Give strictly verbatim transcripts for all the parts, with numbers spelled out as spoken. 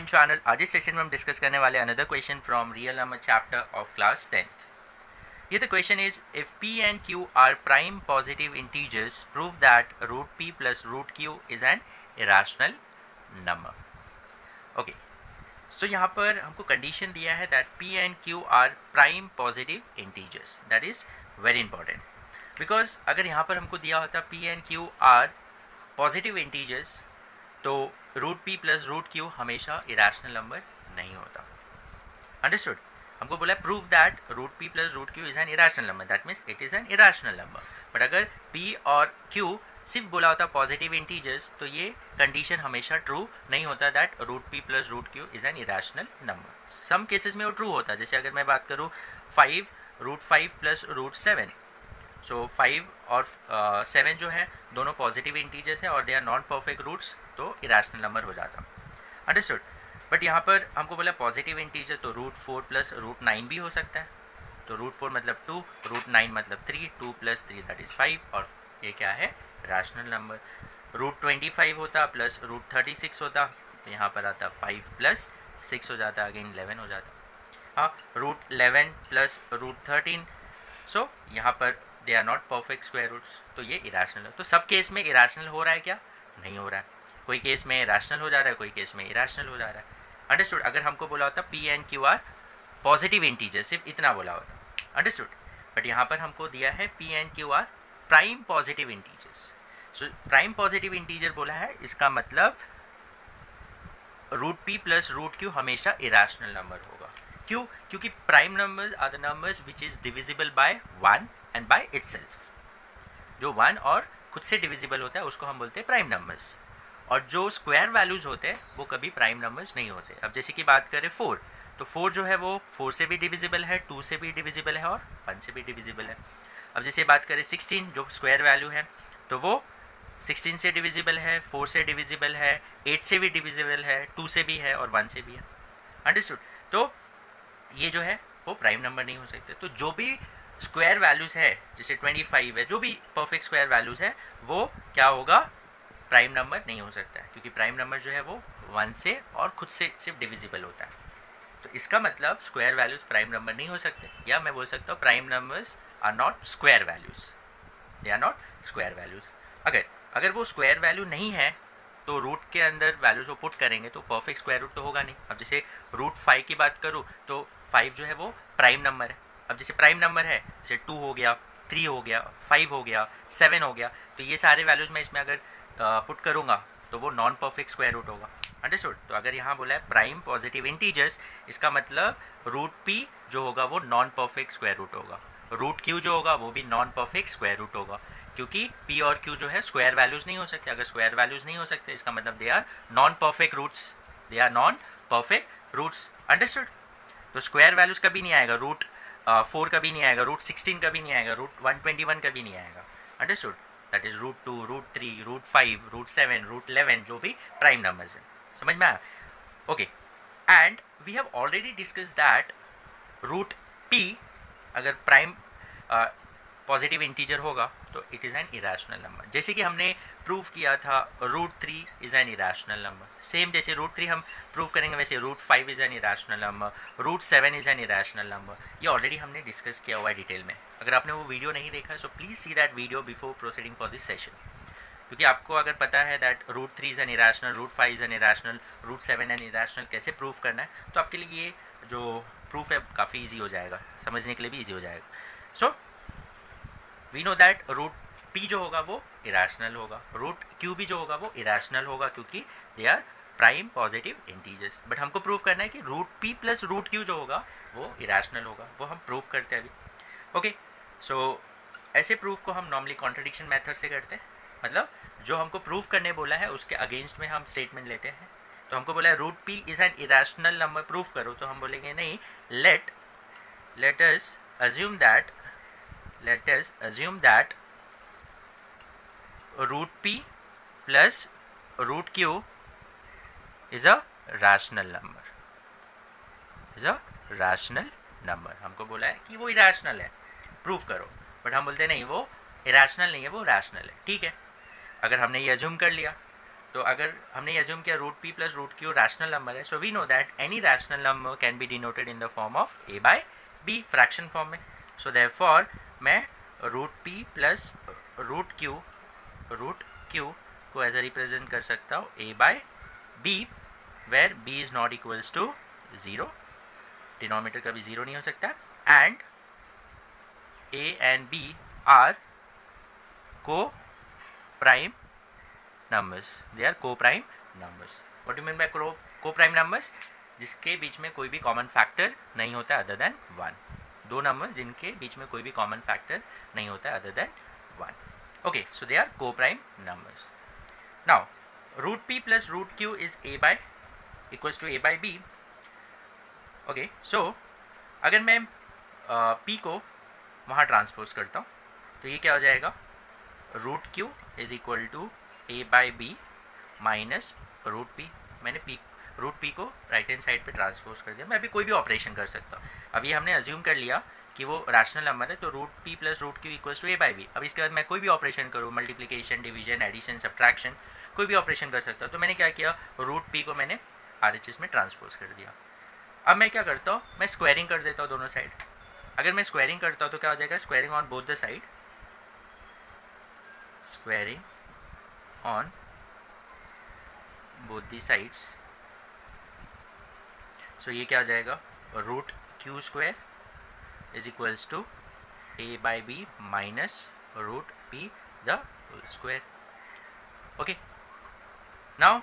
Channel. आज इस session में हम डिस्कस करने वाले another question from real number chapter of class tenth. ये the question is if p and q are prime positive integers, prove that root p plus root q is an irrational number. Okay, so यहाँ पर हमको condition दिया है that p and q are prime positive integers. That is very important because अगर यहाँ पर हमको दिया होता p and q are positive integers तो root P plus root Q हमेशा इरेशनल नंबर नहीं होता। अंडरस्टूड? हमको बोला prove that root P plus root Q is an irrational number, that means it is an irrational number. But अगर p और q सिर्फ बोला होता पॉजिटिव इंटीजर्स तो ये कंडीशन हमेशा ट्रू नहीं होता that root P plus root Q is an irrational number. Some cases में वो ट्रू होता है, जैसे अगर मैं बात करूँ five root five plus root seven, so five और सेवन uh, जो है दोनों पॉजिटिव इंटीजर्स है और they are non perfect roots, तो इरेशनल नंबर हो जाता। अंडरस्टूड? बट यहाँ पर हमको बोला पॉजिटिव इंटीजर तो root four plus root nine भी हो सकता है, तो रूट फोर मतलब टू, रूट नाइन मतलब three, two plus three that is five, और ये क्या है? Rational number. Root twenty five होता प्लस रूट थर्टी सिक्स होता, तो यहाँ पर आता फाइव प्लस सिक्स हो जाता, अगेन इलेवन हो जाता। हाँ, root eleven plus root thirteen, so यहाँ पर they are not perfect square roots, तो ये इरेशनल है। तो सब केस में इरेशनल हो रहा है क्या? नहीं हो रहा है। कोई केस में रैशनल हो जा रहा है, कोई केस में इरेशनल हो जा रहा है। अंडरस्टूड? अगर हमको बोला होता P and Q are positive integer, सिर्फ इतना बोला होता। अंडरस्टूड? बट यहाँ पर हमको दिया है P and Q are prime positive integers. So prime positive integer बोला है, इसका मतलब root P plus root Q हमेशा इरेशनल नंबर होगा। क्यों? क्योंकि prime numbers are the numbers which is divisible by one and by itself. जो one और खुद से डिविजिबल होता है उसको हम बोलते हैं प्राइम नंबर्स, और जो स्क्वायर वैल्यूज होते हैं वो कभी प्राइम नंबर्स नहीं होते। अब जैसे कि बात करें फोर, तो फोर जो है वो फोर से भी डिविजिबल है, टू से भी डिविजिबल है और वन से भी डिविजिबल है। अब जैसे बात करें सिक्सटीन, जो स्क्वायर वैल्यू है तो वो सिक्सटीन से डिविजिबल है, फोर से डिविजिबल है, एट से भी डिविजिबल है, टू से भी है और वन से भी है। अंडरस्टूड? तो ये जो है वो प्राइम नंबर नहीं हो सकते। तो जो भी स्क्वायर वैल्यूज है, जैसे ट्वेंटी फाइव है, जो भी परफेक्ट स्क्वायर वैल्यूज है वो क्या होगा? प्राइम नंबर नहीं हो सकता है, क्योंकि प्राइम नंबर जो है वो वन से और खुद से सिर्फ डिविजिबल होता है। तो इसका मतलब स्क्वायर वैल्यूज प्राइम नंबर नहीं हो सकते, या मैं बोल सकता हूँ prime numbers are not square values, they are not square values. अगर अगर वो स्क्वायर वैल्यू नहीं है तो रूट के अंदर वैल्यूज को पुट करेंगे तो परफेक्ट स्क्वायर रूट तो होगा नहीं। अब जैसे रूट फाइव की बात करूँ तो फाइव जो है वो प्राइम नंबर है। अब जैसे प्राइम नंबर है, जैसे टू हो गया, थ्री हो गया, फाइव हो गया, सेवन हो गया, तो ये सारे वैल्यूज मैं इसमें अगर पुट करूँगा तो वो नॉन परफेक्ट स्क्वायर रूट होगा। अंडरस्टूड? तो अगर यहाँ बोला है प्राइम पॉजिटिव इंटीजर्स, इसका मतलब रूट पी जो होगा वो नॉन परफेक्ट स्क्वायर रूट होगा, रूट क्यू जो होगा वो भी नॉन परफेक्ट स्क्वायर रूट होगा, क्योंकि p और q जो है स्क्वायर वैल्यूज नहीं हो सकते। अगर स्क्वायर वैल्यूज नहीं हो सकते इसका मतलब they are non perfect roots, they are non perfect roots. Understood? तो स्क्वायर वैल्यूज कभी नहीं आएगा, रूट फोर कभी नहीं आएगा, रूट सिक्सटीन कभी नहीं आएगा, रूट वन ट्वेंटी वन कभी नहीं आएगा। Understood? That is root two, root three, root five, root seven, root eleven, जो भी प्राइम नंबर्स हैं। समझ में आया? Okay, and we have already discuss that root P अगर प्राइम पॉजिटिव इंटीजर होगा तो it is an irrational number. जैसे कि हमने प्रूव किया था root three is an irrational number, same जैसे रूट थ्री हम प्रूव करेंगे वैसे root five is an irrational number, root seven is an irrational number. ये ऑलरेडी हमने डिस्कस किया हुआ है डिटेल में। अगर आपने वो वीडियो नहीं देखा so please see that video before proceeding for this session, क्योंकि आपको अगर पता है that root three is an irrational, root five is an irrational, root seven an irrational, कैसे प्रूव करना है, तो आपके लिए ये जो प्रूफ है काफ़ी ईजी हो जाएगा, समझने के लिए भी ईजी हो जाएगा। So we know that root p जो होगा वो इरेशनल होगा, रूट q भी जो होगा वो इरेशनल होगा, क्योंकि they are prime positive integers. But हमको प्रूव करना है कि root p plus root q जो होगा वो इरेशनल होगा, वो हम प्रूव करते हैं अभी। ओके, सो ऐसे प्रूफ को हम नॉर्मली कॉन्ट्रडिक्शन मेथड से करते हैं, मतलब जो हमको प्रूव करने बोला है उसके अगेंस्ट में हम स्टेटमेंट लेते हैं। तो हमको बोला है root p is an irrational number, proof करो, तो हम बोलेंगे नहीं, let let us assume that let us assume that root p plus root q is a rational number, is a rational number। हमको बोला है कि वो irrational है, प्रूफ करो, बट हम बोलते नहीं वो irrational नहीं है, वो rational है। ठीक है, अगर हमने ये assume कर लिया तो अगर हमने एज्यूम किया root P plus root q rational number है, so we know that any rational number can be denoted in the form of a by b, fraction form में. सो देयरफॉर मैं root P plus root q root q को as a represent कर सकता हूँ a by b, where b is not equals to zero, denominator कभी zero नहीं हो सकता, and a and b are को prime numbers, they are co-prime numbers. What do you mean by co-prime numbers? जिसके बीच में कोई भी कॉमन फैक्टर नहीं होता अदर देन वन. दो नंबर्स जिनके बीच में कोई भी कॉमन फैक्टर नहीं होता other than one. Okay, so they are co-prime numbers. Now root p plus root q is a by equals to a by b. Okay, so अगर मैं uh, p को वहाँ ट्रांसपोज करता हूँ तो ये क्या हो जाएगा, root Q is equal to a by b minus root p. मैंने पी रूट पी को राइट हैंड साइड पे ट्रांसपोज कर दिया. मैं अभी कोई भी ऑपरेशन कर सकता हूँ. अभी हमने अज्यूम कर लिया कि वो रैशनल नंबर है, तो root P plus root q equals to a by b. अब इसके बाद मैं कोई भी ऑपरेशन करूँ, मल्टीप्लिकेशन, डिवीजन, एडिशन, सब्ट्रैक्शन, कोई भी ऑपरेशन कर सकता हूँ. तो मैंने क्या किया, रूट पी को मैंने आर एच एस में ट्रांसपोज कर दिया. अब मैं क्या करता हूँ, मैं स्क्वायरिंग कर देता हूँ दोनों साइड. अगर मैं स्क्वायरिंग करता हूँ तो क्या हो जाएगा, squaring on both the side, स्क्वायरिंग on both the sides. so ये क्या आ जाएगा, root q square is equals to a by b minus root p the whole square. Okay, now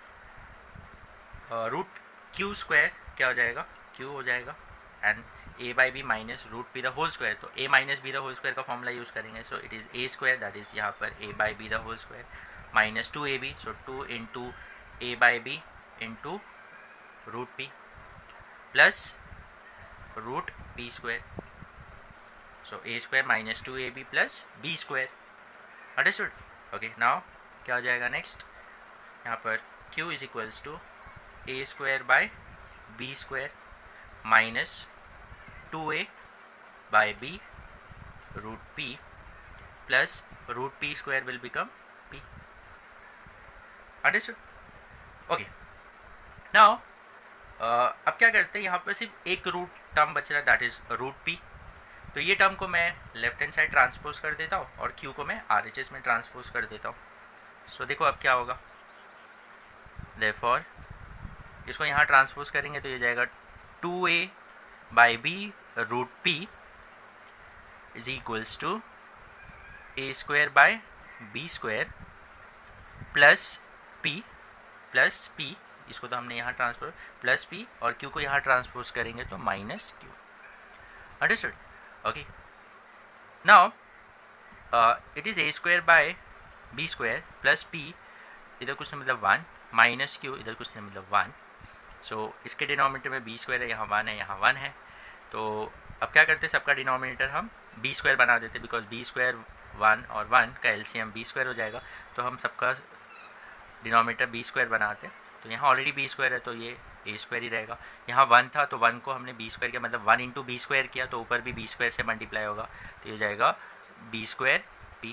root q square क्या हो जाएगा, क्यू हो जाएगा, and a by b minus root p the whole square. तो a minus b the whole square का formula use करेंगे. So it is a square, that is यहाँ पर a by b the whole square minus two a b. So two into a by b into root P plus root p square. So a square minus two a b plus b square. Understood. Okay, now क्या हो जाएगा next, यहाँ पर q is equals to a square by b square minus two a by b root P plus root p square will become p. Understood. Okay, now अब क्या करते हैं, यहाँ पर सिर्फ एक रूट टर्म बच रहा है, दैट इज रूट पी. तो ये टर्म को मैं लेफ्ट हैंड साइड ट्रांसपोज कर देता हूँ और q को मैं आर एच एस में ट्रांसपोज कर देता हूँ. सो so, देखो अब क्या होगा, देयरफॉर इसको यहाँ ट्रांसपोज करेंगे तो ये जाएगा two a by b root p is equals to a square by b square plus p plus p. इसको तो हमने यहाँ ट्रांसफर प्लस पी और क्यू को यहाँ ट्रांसपोज करेंगे तो minus q. Understood. Okay, now it is a square by b square plus p, इधर कुछ नहीं मतलब वन, माइनस क्यू, इधर कुछ नहीं मतलब वन. सो so, इसके डिनोमिनेटर में बी स्क्वायर है, यहाँ वन है, यहाँ वन है. तो अब क्या करते हैं, सबका डिनोमिनेटर हम बी स्क्वायर बना देते, बिकॉज बी स्क्वायर वन और वन का एलसीएम बी स्क्वायर हो जाएगा. तो हम सबका डिनोमिनेटर बी स्क्वायर बनाते हैं. तो यहाँ ऑलरेडी बी स्क्वायर है तो ये ए स्क्वायर ही रहेगा. यहाँ वन था तो वन को हमने बी स्क्वायर किया, मतलब वन इंटू बी स्क्वायर किया, तो ऊपर भी बी स्क्वायर से मल्टीप्लाई होगा. तो ये जाएगा बी स्क्वायर पी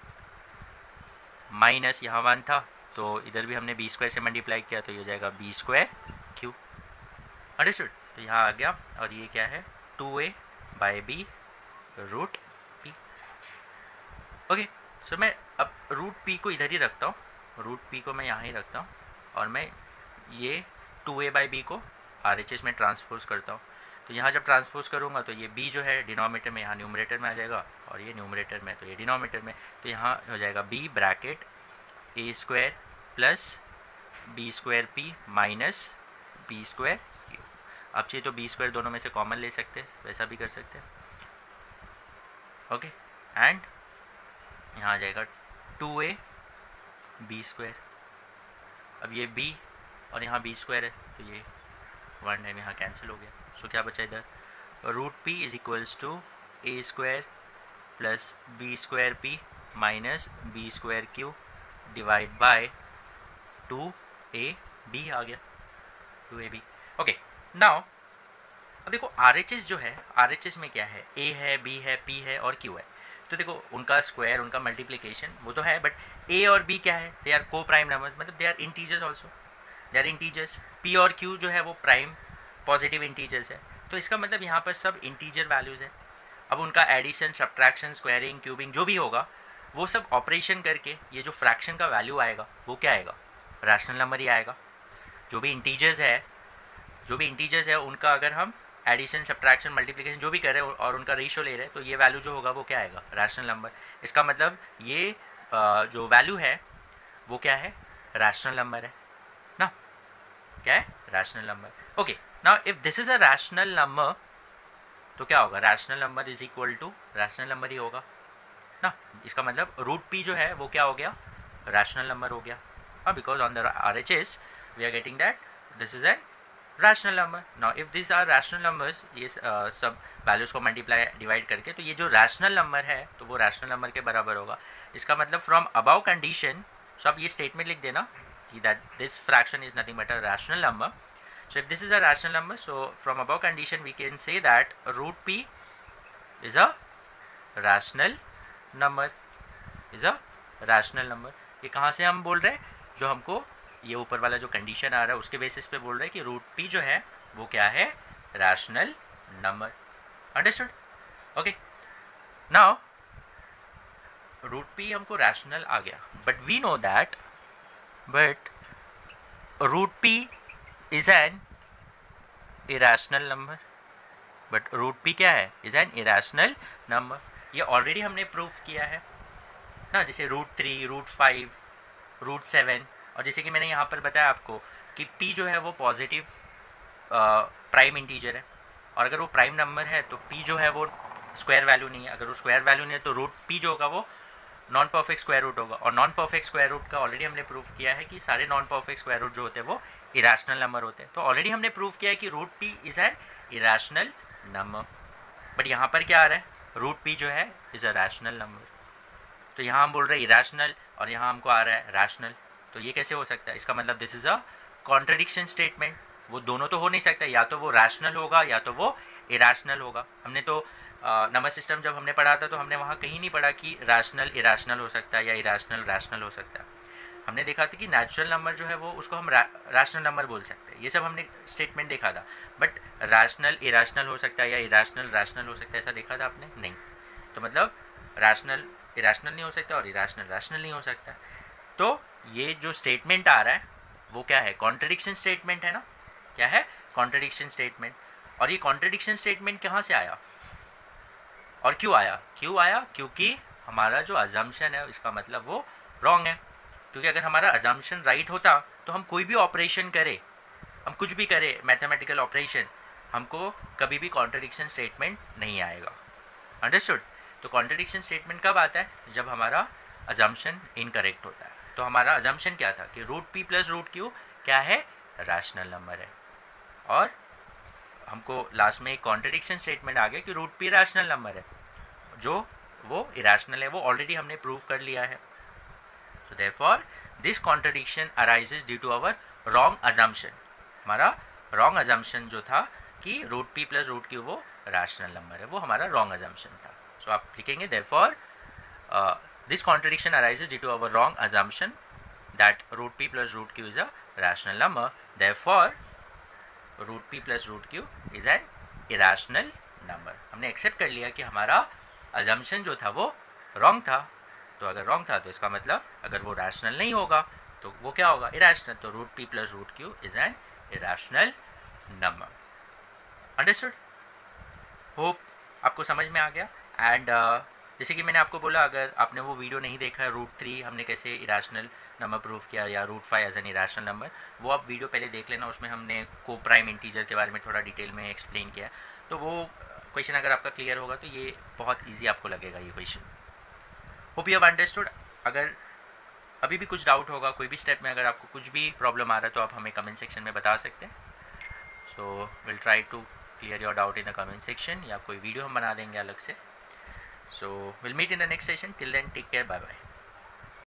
माइनस यहाँ वन था तो इधर भी हमने बी स्क्वायर से मल्टीप्लाई किया, तो ये जाएगा बी स्क्वायर क्यू. अंडरस्टूड. तो यहाँ आ गया और ये क्या है, two a by b root p. Okay, so मैं अब रूट पी को इधर ही रखता हूँ, रूट पी को मैं यहाँ ही रखता हूँ और मैं ये टू ए बाई बी को आर एच एस में ट्रांसपोज करता हूँ. तो यहाँ जब ट्रांसपोज करूँगा तो ये b जो है डिनोमिनेटर में यहाँ न्यूमरेटर में आ जाएगा और ये न्यूमरेटर में तो ये डिनोमिनेटर में. तो यहाँ हो जाएगा b bracket a square plus b square p minus b square q. आप चाहिए तो बी स्क्वायर दोनों में से कॉमन ले सकते हैं, वैसा भी कर सकते हैं. ओके, एंड यहाँ आ जाएगा टू ए बी स्क्वायर. अब ये b और यहाँ बी स्क्वायर है तो ये वन टाइम यहाँ कैंसिल हो गया. सो so, क्या बचा इधर, root p is equals to a square plus b square p minus b square q divide by two a b आ गया, two a b. Okay, now अब देखो आर एच एस जो है, आर एच एस में क्या है, ए है, बी है, पी है और क्यू है. तो देखो उनका स्क्वायर, उनका मल्टीप्लिकेशन वो तो है, बट ए और बी क्या है, they are co-prime numbers, मतलब they are integers also, they are integers. P और क्यू जो है वो प्राइम पॉजिटिव इंटीजर्स है, तो इसका मतलब यहाँ पर सब इंटीजर वैल्यूज़ है। अब उनका एडिशन, सब्ट्रैक्शन, स्क्वायरिंग, क्यूबिंग जो भी होगा वो सब ऑपरेशन करके ये जो फ्रैक्शन का वैल्यू आएगा वो क्या आएगा, रैशनल नंबर ही आएगा। जो भी इंटीजर्स है जो भी इंटीजर्स है उनका अगर हम एडिशन, सब्ट्रैक्शन, मल्टीप्लिकेशन जो भी कर रहे हैं और उनका रेशियो ले रहे हैं तो ये वैल्यू जो होगा वो क्या आएगा, रैशनल नंबर। इसका मतलब ये जो वैल्यू है वो क्या है, रैशनल नंबर है ना, क्या है, rational number. Okay, now if this is a rational number तो क्या होगा, rational number is equal to rational number ही होगा ना। इसका मतलब रूट पी जो है वो क्या हो गया, रैशनल नंबर हो गया, हाँ, because on the R H S we are getting that this is an rational number. Now if this are rational numbers, ये uh, सब वैल्यूज़ को मल्टीप्लाई डिवाइड करके, तो ये जो रैशनल नंबर है तो वो रैशनल नंबर के बराबर होगा। इसका मतलब फ्रॉम अबाउ कंडीशन, सो आप ये स्टेटमेंट लिख देना कि that this fraction is nothing but a rational number. So if this is a rational number, so from above condition we can say that root p is a rational number, is a rational number। ये कहाँ से हम बोल रहे हैं, जो हमको ये ऊपर वाला जो कंडीशन आ रहा है उसके बेसिस पे बोल रहे हैं कि रूट पी जो है वो क्या है, rational number. Understood? Okay, now root p हमको रैशनल आ गया, but we know that but root p is an irrational number, but root p क्या है, is an irrational number। ये ऑलरेडी हमने प्रूफ किया है ना, जैसे root three, root five, root seven, और जैसे कि मैंने यहाँ पर बताया आपको कि p जो है वो पॉजिटिव प्राइम इंटीजर है, और अगर वो प्राइम नंबर है तो p जो है वो स्क्वायर वैल्यू नहीं है। अगर वो स्क्वायर वैल्यू नहीं है तो रूट p जो होगा वो नॉन परफेक्ट स्क्वायर रूट होगा, और नॉन परफेक्ट स्क्वायर रूट का ऑलरेडी हमने प्रूफ किया है कि सारे नॉन परफेक्ट स्क्वायर रूट जो होते हैं वो इरेशनल नंबर होते हैं। तो ऑलरेडी हमने प्रूफ किया है कि root p is an irrational number, but यहाँ पर क्या आ रहा है, रूट पी जो है इज़ अ रैशनल नंबर। तो यहाँ हम बोल रहे हैं इरेशनल और यहाँ हमको आ रहा है रैशनल, तो ये कैसे हो सकता है, इसका मतलब this is a contradiction statement. वो दोनों तो हो नहीं सकता, या तो वो रैशनल होगा या तो वो इरेशनल होगा। हमने तो नंबर सिस्टम जब हमने पढ़ा था तो हमने वहाँ कहीं नहीं पढ़ा कि रैशनल इरेशनल हो सकता है या इरेशनल रैशनल हो सकता है। हमने देखा था कि नेचुरल नंबर जो है वो उसको हम रैशनल नंबर बोल सकते हैं, ये सब हमने स्टेटमेंट देखा था। बट रैशनल इरेशनल हो सकता है या इरेशनल रैशनल हो सकता है, ऐसा देखा था आपने नहीं। तो मतलब रैशनल इरेशनल नहीं हो सकता और इरेशनल रैशनल नहीं हो सकता। तो ये जो स्टेटमेंट आ रहा है वो क्या है, कॉन्ट्रडिक्शन स्टेटमेंट है ना। क्या है, कॉन्ट्रडिक्शन स्टेटमेंट। और ये कॉन्ट्रडिक्शन स्टेटमेंट कहाँ से आया और क्यों आया, क्यों आया क्योंकि हमारा जो अजम्पशन है इसका मतलब वो रॉन्ग है। क्योंकि अगर हमारा अजम्पशन राइट होता तो हम कोई भी ऑपरेशन करें, हम कुछ भी करें मैथमेटिकल ऑपरेशन, हमको कभी भी कॉन्ट्रडिक्शन स्टेटमेंट नहीं आएगा। अंडरस्टूड? तो कॉन्ट्रडिक्शन स्टेटमेंट कब आता है, जब हमारा अजम्पशन इनकरेक्ट होता है। तो हमारा अजम्पशन क्या था कि root P plus root q क्या है, रैशनल नंबर है, और हमको लास्ट में एक कॉन्ट्रडिक्शन स्टेटमेंट आ गया कि रूट पी रैशनल नंबर है, जो वो इरेशनल है, वो ऑलरेडी हमने प्रूव कर लिया है। So therefore this contradiction arises due to our wrong assumption। हमारा wrong assumption जो था कि root p plus root q वो rational number है, वो हमारा wrong assumption था। So आप लिखेंगे therefore uh, this contradiction arises due to our wrong assumption that root p plus root q is a rational number, therefore root p plus root q is an irrational number। हमने accept कर लिया कि हमारा assumption जो था वो wrong था। तो अगर रॉन्ग था तो इसका मतलब अगर वो रैशनल नहीं होगा तो वो क्या होगा, इरेशनल। तो root P plus root Q is an irrational number. Understood? Hope आपको समझ में आ गया। एंड uh, जैसे कि मैंने आपको बोला, अगर आपने वो वीडियो नहीं देखा है, रूट थ्री हमने कैसे इरेशनल नंबर प्रूव किया या root five as an irrational number, वो आप वीडियो पहले देख लेना। उसमें हमने को प्राइम इंटीजर के बारे में थोड़ा डिटेल में एक्सप्लेन किया। तो वो क्वेश्चन अगर आपका क्लियर होगा तो ये बहुत ईजी आपको लगेगा ये question. Hope you have understood. अगर अभी भी कुछ डाउट होगा, कोई भी स्टेप में अगर आपको कुछ भी प्रॉब्लम आ रहा है तो आप हमें कमेंट सेक्शन में बता सकते हैं। So will try to clear your doubt in the comment section, या कोई वीडियो हम बना देंगे अलग से। So will meet in the next session. Till then take care, bye bye.